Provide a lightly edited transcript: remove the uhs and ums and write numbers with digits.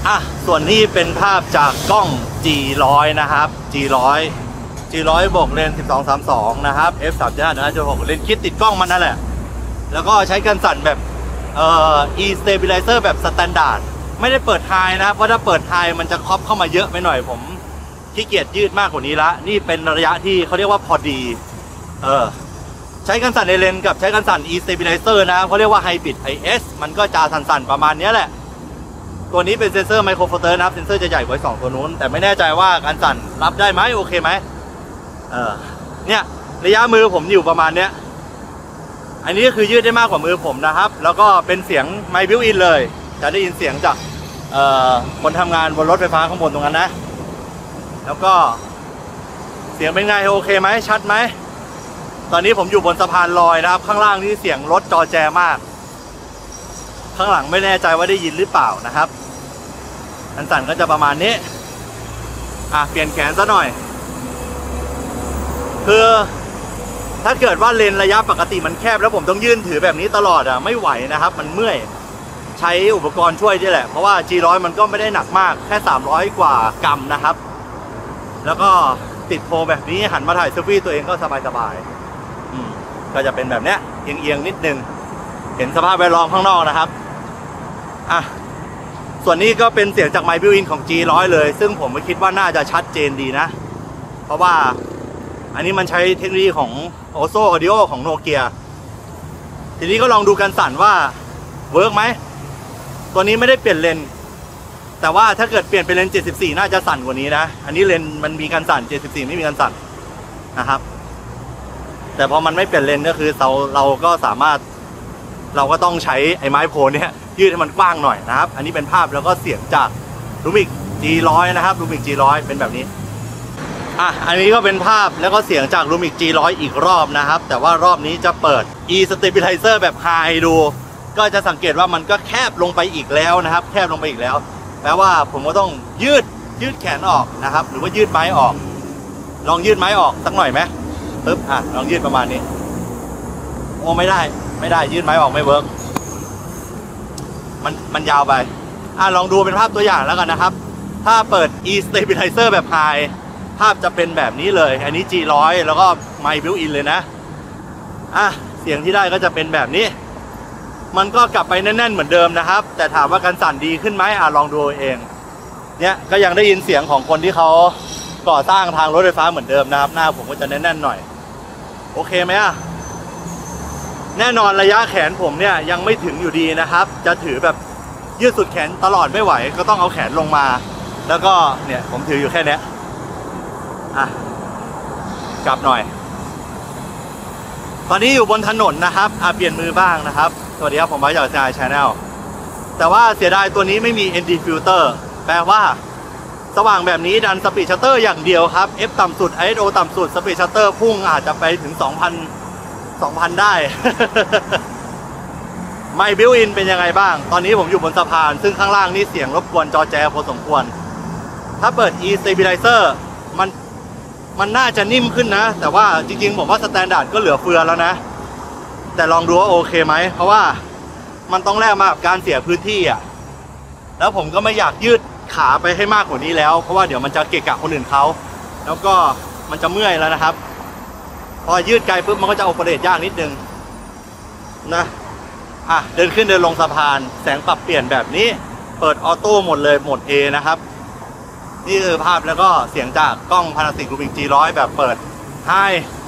ส่วนนี้เป็นภาพจากกล้อง G100 นะครับ G100 บวกเลนส์ 12-32 นะครับ f3.5-1.6 เลนส์คิดติดกล้องมันนั่นแหละแล้วก็ใช้กันสั่นแบบe stabilizer แบบสแตนดาร์ดไม่ได้เปิดไฮนะครับเพราะถ้าเปิดไฮมันจะครอบเข้ามาเยอะไปหน่อยผมขี้เกียจยืดมากกว่านี้ละนี่เป็นระยะที่เขาเรียกว่าพอดีใช้กันสั่นในเลนกับใช้กันสั่น e stabilizer นะเขาเรียกว่า hybrid IS มันก็จะสั่นๆประมาณนี้แหละตัวนี้เป็นเซนเซอร์ไมโครโฟเตอร์นะครับเซนเซอร์จะใหญ่กว่า2ตัวนู้นแต่ไม่แน่ใจว่าการสั่นรับได้ไหมโอเคไหมเนี่ยระยะมือผมอยู่ประมาณเนี้ยอันนี้คือยืดได้มากกว่ามือผมนะครับแล้วก็เป็นเสียงไมค์บิวอินเลยจะได้ยินเสียงจากคนทำงานบนรถไฟฟ้าข้างบนตรงนั้นนะแล้วก็เสียงเป็นไงโอเคไหมชัดไหมตอนนี้ผมอยู่บนสะพานลอยนะครับข้างล่างนี่เสียงรถจอแจมากข้างหลังไม่แน่ใจว่าได้ยินหรือเปล่านะครับอันสั่นก็จะประมาณนี้เปลี่ยนแขนซะหน่อยคือถ้าเกิดว่าเลนระยะปกติมันแคบแล้วผมต้องยื่นถือแบบนี้ตลอดไม่ไหวนะครับมันเมื่อยใช้อุปกรณ์ช่วยนี่แหละเพราะว่า G100 มันก็ไม่ได้หนักมากแค่300กว่ากรัมนะครับแล้วก็ติดโพแบบนี้หันมาถ่ายเซลฟี่ตัวเองก็สบายๆก็จะเป็นแบบเนี้ยเอียงๆนิดนึงเห็นสภาพแวดล้อมข้างนอกนะครับส่วนนี้ก็เป็นเสียงจากไมค์บิวอินของ G100 เลยซึ่งผมคิดว่าน่าจะชัดเจนดีนะเพราะว่าอันนี้มันใช้เทคโนโลยีของ Oso Audio ของโนเกียทีนี้ก็ลองดูกันสั่นว่าเวิร์กไหมตัวนี้ไม่ได้เปลี่ยนเลนแต่ว่าถ้าเกิดเปลี่ยนเป็นเลน74น่าจะสั่นกว่านี้นะอันนี้เลนมันมีการสั่น74ไม่มีการสั่นนะครับแต่พอมันไม่เปลี่ยนเลนก็คือเราก็สามารถเราก็ต้องใช้ไอ้ไม้โพลเนี่ยยืดให้มันกว้างหน่อยนะครับอันนี้เป็นภาพแล้วก็เสียงจาก Lumix G100 นะครับ Lumix G100 เป็นแบบนี้อันนี้ก็เป็นภาพแล้วก็เสียงจาก Lumix G100 อีกรอบนะครับแต่ว่ารอบนี้จะเปิด e stabilizer แบบ high ดูก็จะสังเกตว่ามันก็แคบลงไปอีกแล้วนะครับแคบลงไปอีกแล้วแปลว่าผมก็ต้องยืดแขนออกนะครับหรือว่ายืดไม้ออกลองยืดไม้ออกสักหน่อยไหมปึ๊บลองยืดประมาณนี้โอ้ไม่ได้ยืดไม้ออกไม่เวิร์กมันยาวไปลองดูเป็นภาพตัวอย่างแล้วกันนะครับถ้าเปิด e stabilizer แบบ high ภาพจะเป็นแบบนี้เลยอันนี้ G100 แล้วก็ไมค์บิวอินเลยนะเสียงที่ได้ก็จะเป็นแบบนี้มันก็กลับไปแน่นๆเหมือนเดิมนะครับแต่ถามว่าการสั่นดีขึ้นไหมลองดูเองเนี่ยก็ยังได้ยินเสียงของคนที่เขาก่อสร้างทางรถไฟฟ้าเหมือนเดิมนะครับหน้าผมก็จะแน่นๆหน่อยโอเคไหมแน่นอนระยะแขนผมเนี่ยยังไม่ถึงอยู่ดีนะครับจะถือแบบยืดสุดแขนตลอดไม่ไหวก็ต้องเอาแขนลงมาแล้วก็เนี่ยผมถืออยู่แค่นี้กลับหน่อยตอนนี้อยู่บนถนนนะครับเปลี่ยนมือบ้างนะครับสวัสดีครับผมบาสจากชาแนลแต่ว่าเสียดายตัวนี้ไม่มี ND filter แปลว่าสว่างแบบนี้ดันสปีดชัตเตอร์อย่างเดียวครับ F ต่ำสุด ISO ต่ำสุดสปีดชัตเตอร์พุ่งอาจจะไปถึง 2,000 ได้ ไมค์บิวอินเป็นยังไงบ้างตอนนี้ผมอยู่บนสะพานซึ่งข้างล่างนี่เสียงรบกวนจอแจพอสมควรถ้าเปิด e stabilizer มันน่าจะนิ่มขึ้นนะแต่ว่าจริงๆผมว่าสแตนดาร์ดก็เหลือเฟือแล้วนะแต่ลองดูว่าโอเคไหมเพราะว่ามันต้องแลกมากับการเสียพื้นที่แล้วผมก็ไม่อยากยืดขาไปให้มากกว่านี้แล้วเพราะว่าเดี๋ยวมันจะเกะกะคนอื่นเขาแล้วก็มันจะเมื่อยแล้วนะครับพอยืดไกลปุ๊บมันก็จะโอเปเรตยากนิดนึงนะเดินขึ้นเดินลงสะพานแสงปรับเปลี่ยนแบบนี้เปิดออโต้หมดเลยโหมด A นะครับนี่คือภาพแล้วก็เสียงจากกล้อง Panasonic Lumix G100 แบบเปิด High